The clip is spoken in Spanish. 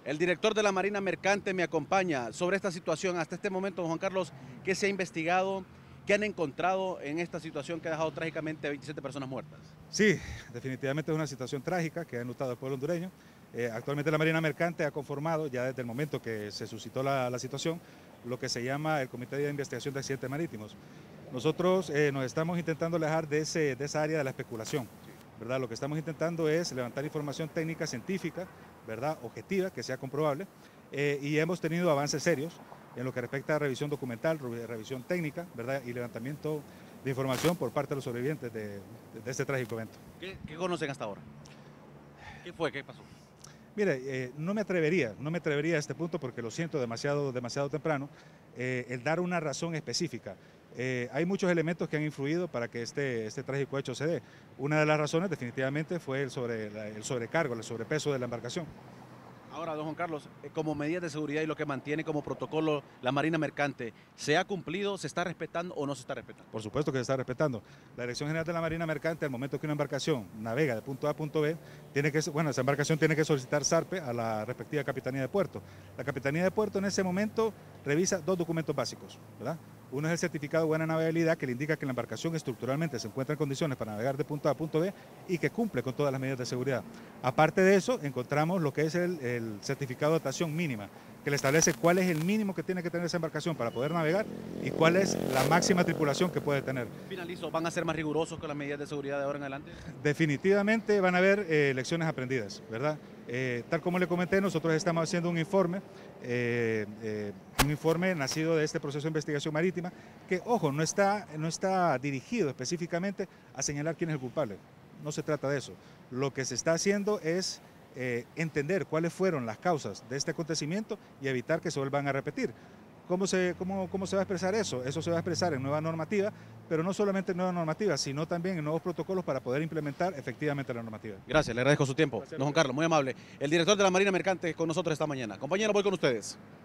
El director de la Marina Mercante me acompaña sobre esta situación. Hasta este momento, don Juan Carlos, ¿qué se ha investigado? ¿Qué han encontrado en esta situación que ha dejado trágicamente a 27 personas muertas? Sí, definitivamente es una situación trágica que ha enlutado al pueblo hondureño. Actualmente la Marina Mercante ha conformado, ya desde el momento que se suscitó la situación, lo que se llama el Comité de Investigación de Accidentes Marítimos. Nosotros nos estamos intentando alejar de esa área de la especulación, ¿verdad? Lo que estamos intentando es levantar información técnica, científica, ¿verdad? Objetiva, que sea comprobable, y hemos tenido avances serios en lo que respecta a revisión documental, revisión técnica, ¿verdad? Y levantamiento de información por parte de los sobrevivientes de este trágico evento. ¿Qué conocen hasta ahora? ¿Qué fue? ¿Qué pasó? Mire, no me atrevería a este punto porque lo siento demasiado temprano, el dar una razón específica. Hay muchos elementos que han influido para que este trágico hecho se dé. Una de las razones definitivamente fue el sobrecargo, el sobrepeso de la embarcación. Ahora, don Juan Carlos, como medidas de seguridad y lo que mantiene como protocolo la Marina Mercante, ¿se ha cumplido, se está respetando o no se está respetando? Por supuesto que se está respetando. La Dirección General de la Marina Mercante, al momento que una embarcación navega de punto A a punto B, esa embarcación tiene que solicitar zarpe a la respectiva Capitanía de Puerto. La Capitanía de Puerto en ese momento revisa dos documentos básicos, ¿verdad? Uno es el certificado de buena navegabilidad que le indica que la embarcación estructuralmente se encuentra en condiciones para navegar de punto A a punto B y que cumple con todas las medidas de seguridad. Aparte de eso, encontramos lo que es el certificado de dotación mínima, que le establece cuál es el mínimo que tiene que tener esa embarcación para poder navegar y cuál es la máxima tripulación que puede tener. Finalizo, ¿van a ser más rigurosos con las medidas de seguridad de ahora en adelante? Definitivamente van a haber lecciones aprendidas, ¿verdad? Tal como le comenté, nosotros estamos haciendo un informe nacido de este proceso de investigación marítima, que, ojo, no está dirigido específicamente a señalar quién es el culpable. No se trata de eso. Lo que se está haciendo es entender cuáles fueron las causas de este acontecimiento y evitar que se vuelvan a repetir. ¿Cómo se va a expresar eso? Eso se va a expresar en nueva normativa, pero no solamente en nueva normativa, sino también en nuevos protocolos para poder implementar efectivamente la normativa. Gracias, le agradezco su tiempo. Don Juan Carlos, muy amable. El director de la Marina Mercante con nosotros esta mañana. Compañero, voy con ustedes.